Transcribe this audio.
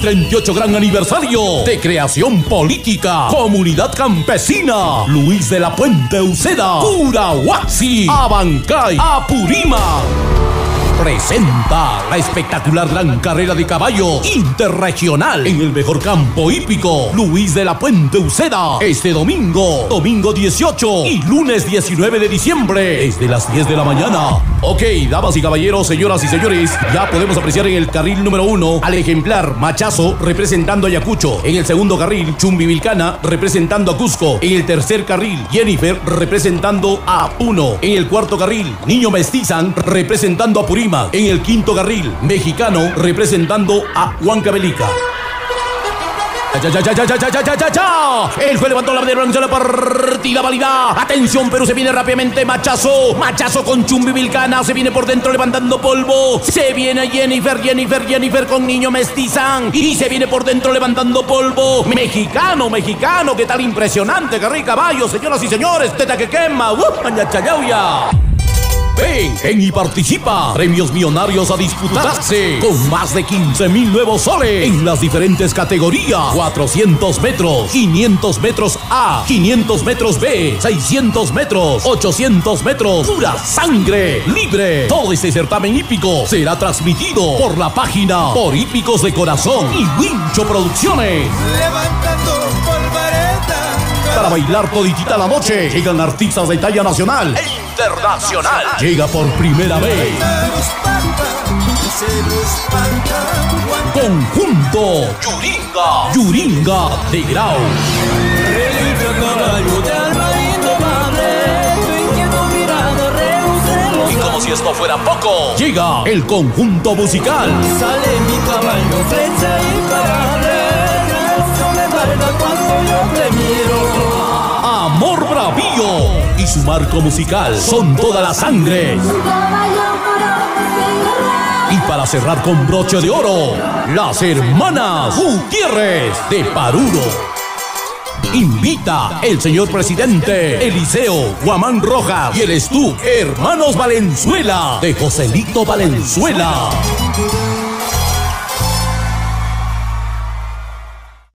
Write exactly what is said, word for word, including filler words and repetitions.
veintiocho gran aniversario de creación política, comunidad campesina, Luis de la Puente Uceda, Curahuasi, Abancay, Apurímac. Presenta la espectacular gran carrera de caballos interregional en el mejor campo hípico, Luis de la Puente Uceda, este domingo, domingo dieciocho y lunes diecinueve de diciembre, desde las diez de la mañana. Ok, damas y caballeros, señoras y señores, ya podemos apreciar en el carril número uno al ejemplar Machazo representando a Ayacucho. En el segundo carril, Chumbivilcana representando a Cusco. En el tercer carril, Jennifer representando a Puno. En el cuarto carril, Niño Mestizan representando a Purímac. En el quinto carril, Mexicano representando a Huancavelica. ¡Ya, ya, ya, ya, ya, ya, ya, ya, ya, ya! El juez levantó la bandera, anunció la partida válida. Atención, Perú, se viene rápidamente Machazo. Machazo con Chumbivilcana, se viene por dentro levantando polvo. Se viene Jennifer, Jennifer, Jennifer con Niño Mestizan. Y se viene por dentro levantando polvo. Mexicano, Mexicano, qué tal impresionante, carril caballo, señoras y señores. Teta que quema, ¡uh! ¡Añachayauya! Ven, ven y participa. Premios millonarios a disputarse con más de quince mil nuevos soles en las diferentes categorías: cuatrocientos metros, quinientos metros A, quinientos metros B, seiscientos metros, ochocientos metros. Pura sangre libre. Todo este certamen hípico será transmitido por la página Por Hípicos de Corazón y Wincho Producciones. Levantando polvareda. Para bailar toditita la noche llegan artistas de talla nacional e internacional. Llega por primera vez Conjunto Yuringa, Yuringa de Grau. Y como si esto fuera poco, llega el conjunto musical Sale mi caballo, flecha imparable. Eso me valga cuando yo te miro. Amor Bravío y su marco musical Son Toda la Sangre. Y para cerrar con broche de oro, las hermanas Gutiérrez de Paruro. Invita el señor presidente Eliseo Guamán Rojas y el Estú Hermanos Valenzuela de Joselito Valenzuela.